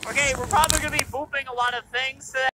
Okay, we're probably gonna be booping a lot of things today.